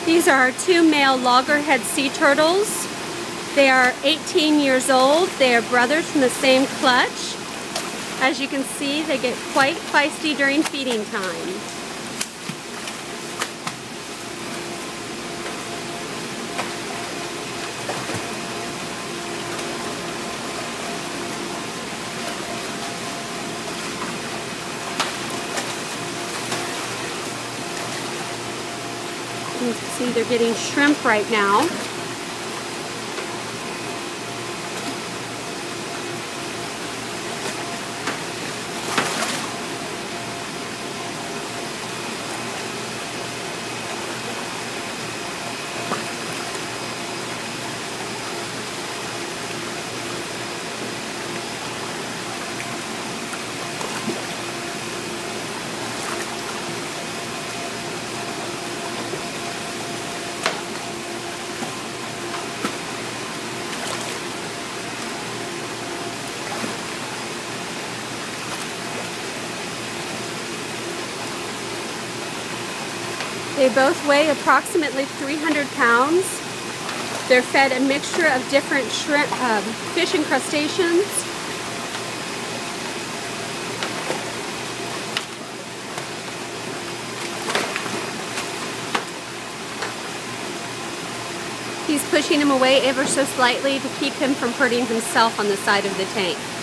These are our two male loggerhead sea turtles. They are 18 years old. They are brothers from the same clutch. As you can see, they get quite feisty during feeding time. You can see they're getting shrimp right now. They both weigh approximately 300 pounds. They're fed a mixture of different shrimp, fish and crustaceans. He's pushing him away ever so slightly to keep him from hurting himself on the side of the tank.